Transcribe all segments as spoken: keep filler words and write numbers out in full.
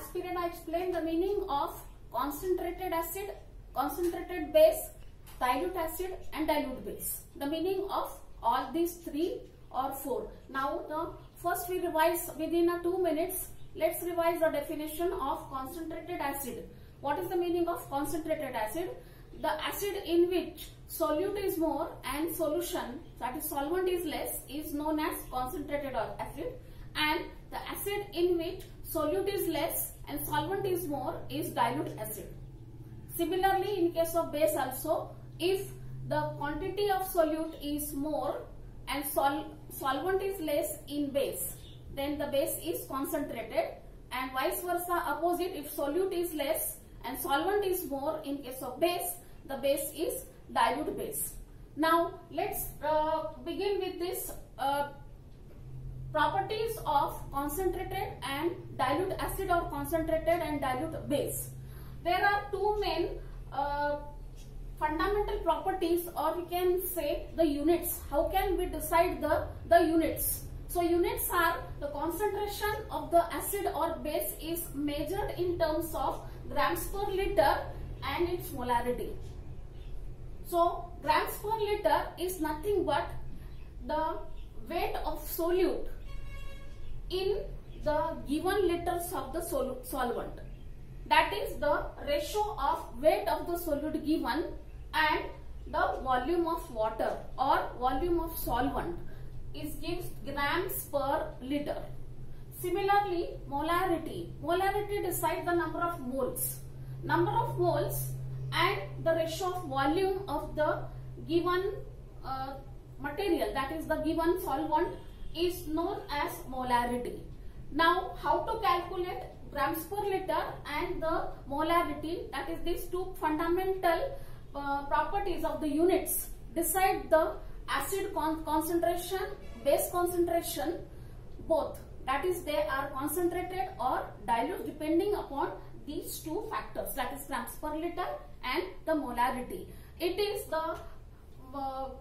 last period I explained the meaning of concentrated acid, concentrated base, dilute acid and dilute base. The meaning of all these three or four. Now the first we revise within a two minutes. Let's revise the definition of concentrated acid. What is the meaning of concentrated acid? The acid in which solute is more and solution, that is solvent, is less, is known as concentrated acid, and the acid in which solute is less and solvent is more is dilute acid. Similarly, in case of base also, if the quantity of solute is more and sol solvent is less in base, then the base is concentrated, and vice versa opposite, if solute is less and solvent is more in case of base, the base is dilute base. Now let's uh, begin with this uh, properties of concentrated and dilute acid or concentrated and dilute base. There are two main uh, fundamental properties, or we can say the units. How can we decide the, the units? So units are the concentration of the acid or base is measured in terms of grams per liter and its molarity. So grams per liter is nothing but the weight of solute in the given liters of the sol solvent. That is the ratio of weight of the solute given and the volume of water or volume of solvent is gives grams per liter. Similarly, molarity. Molarity decides the number of moles. Number of moles and the ratio of volume of the given uh, material, that is the given solvent, is known as molarity. Now, how to calculate grams per liter and the molarity, that is these two fundamental uh, properties of the units decide the acid con concentration, base concentration, both. That is, they are concentrated or dilute depending upon these two factors, that is grams per liter and the molarity. It is the uh,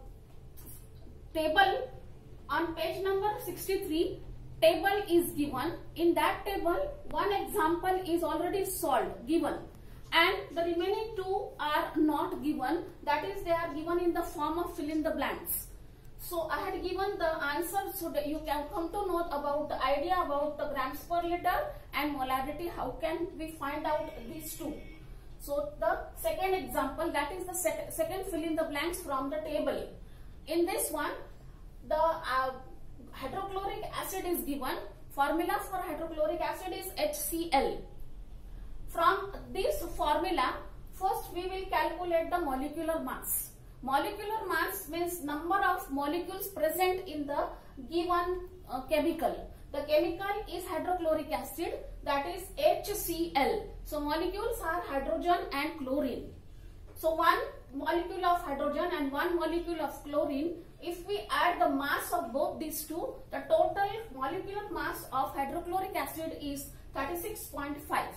table on page number sixty-three. Table is given. In that table, one example is already solved, given, and the remaining two are not given. That is, they are given in the form of fill in the blanks. So I had given the answer so that you can come to know about the idea about the grams per liter and molarity. How can we find out these two? So the second example, that is the sec second fill in the blanks from the table. In this one, the uh, hydrochloric acid is given. Formula for hydrochloric acid is H C l. From this formula, first we will calculate the molecular mass. Molecular mass means number of molecules present in the given uh, chemical. The chemical is hydrochloric acid, that is H C l. So molecules are hydrogen and chlorine. So one molecule of hydrogen and one molecule of chlorine, if we add the mass of both these two, the total molecular mass of hydrochloric acid is thirty-six point five.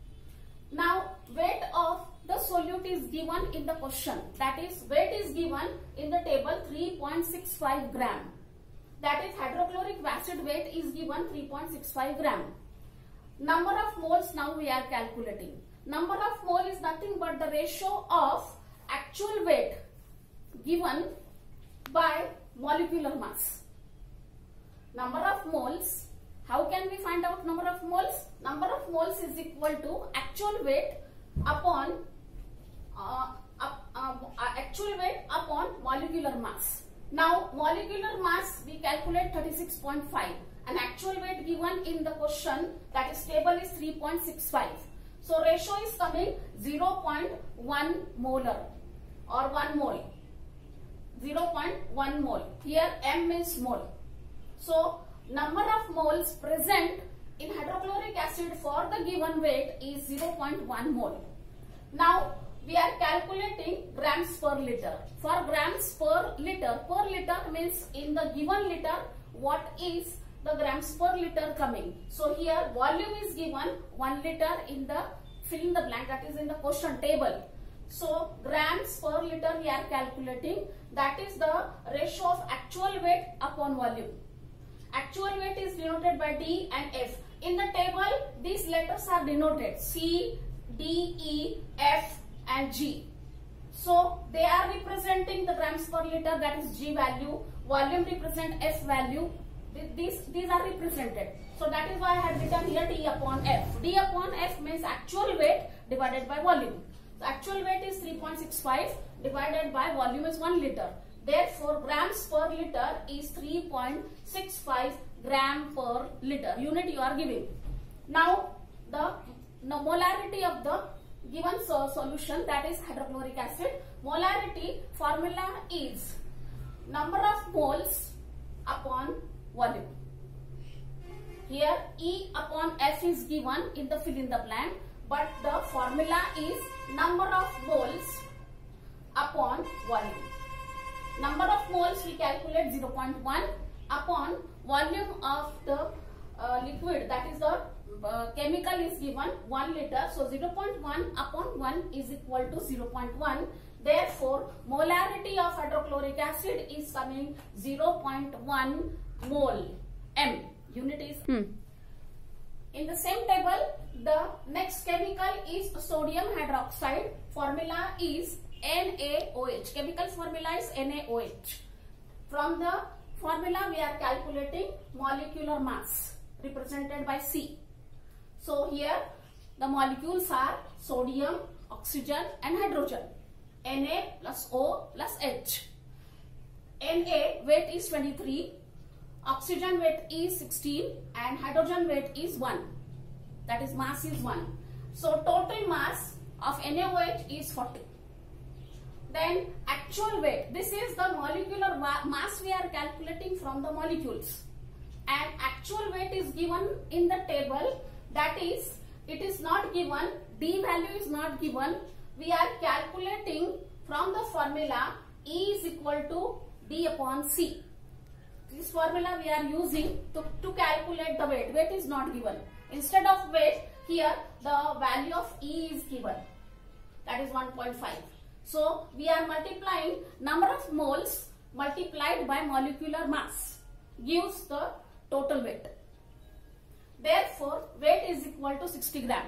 Now weight of the solute is given in the question, that is weight is given in the table three point six five gram. That is hydrochloric acid weight is given three point six five gram. Number of moles now we are calculating. Number of mole is nothing but the ratio of actual weight given by molecular mass. Number of moles, how can we find out number of moles? Number of moles is equal to actual weight upon uh, uh, uh, actual weight upon molecular mass. Now molecular mass we calculate thirty-six point five and actual weight given in the question, that is table, is three point six five. So ratio is coming zero point one molar or one mole. zero point one mole. Here M is mole. So number of moles present in hydrochloric acid for the given weight is zero point one mole. Now we are calculating grams per liter. For grams per liter, per liter means in the given liter what is the grams per liter coming. So here volume is given one liter in the fill in the blank, that is in the question table. So grams per liter we are calculating, that is the ratio of actual weight upon volume. Actual weight is denoted by D and F. In the table, these letters are denoted C, D, E, F and G. So they are representing the grams per liter, that is G value. Volume represent F value. These, these are represented. So that is why I have written here D upon F. D upon F means actual weight divided by volume. So actual weight is three point six five divided by volume is one liter. Therefore, grams per liter is three point six five gram per liter. Unit you are giving. Now, the, the molarity of the given so solution, that is hydrochloric acid. Molarity formula is number of moles upon volume. Here E upon F is given in the fill in the blank, but the formula is number of moles upon volume. Number of moles we calculate zero point one upon volume of the uh, liquid, that is the uh, chemical is given one liter. So zero point one upon one is equal to zero point one. Therefore, molarity of hydrochloric acid is coming zero point one mole. M unit is. Hmm. In the same table, the next chemical is sodium hydroxide. Formula is N A O H. Chemical formula is N A O H. From the formula, we are calculating molecular mass represented by C. So here the molecules are sodium, oxygen and hydrogen. Na plus O plus H. Na weight is twenty-three, oxygen weight is sixteen and hydrogen weight is one. That is mass is one. So total mass of N A O H is forty. Then actual weight. This is the molecular mass we are calculating from the molecules. And actual weight is given in the table. That is, it is not given. D value is not given. We are calculating from the formula E is equal to D upon C. This formula we are using to, to calculate the weight. Weight is not given. Instead of weight, here the value of E is given. That is one point five. So we are multiplying number of moles multiplied by molecular mass gives the total weight. Therefore, weight is equal to sixty gram.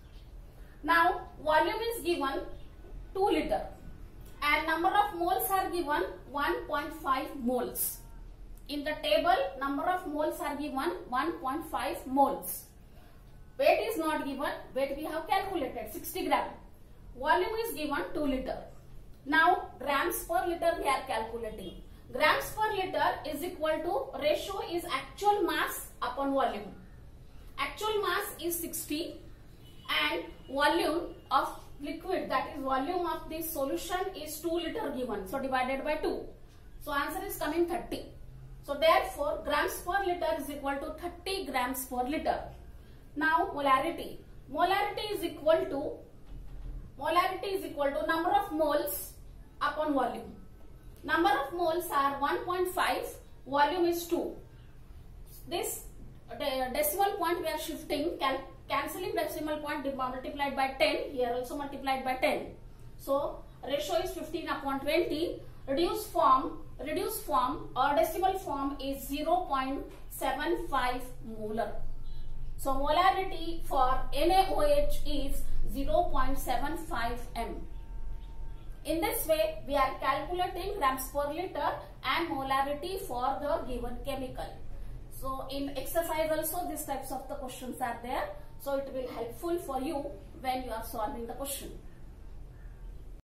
Now, volume is given two liter and number of moles are given one point five moles. In the table, number of moles are given one point five moles. Weight is not given. Weight we have calculated sixty gram. Volume is given two liter. Now, grams per liter we are calculating. Grams per liter is equal to, ratio is actual mass upon volume. Actual mass is sixty and volume of liquid, that is volume of this solution is two liter given. So divided by two. So answer is coming thirty. So therefore, grams per liter is equal to thirty grams per liter. Now molarity. Molarity is equal to, molarity is equal to number of moles upon volume. Number of moles are one point five, volume is two. This decimal point we are shifting, can, cancelling decimal point multiplied by ten, here also multiplied by ten. So ratio is fifteen upon twenty. Reduced form, reduced form or decimal form is zero point seven five molar. So molarity for N A O H is zero point seven five m. In this way, we are calculating grams per liter and molarity for the given chemical. So in exercise also these types of the questions are there. So it will helpful for you when you are solving the question.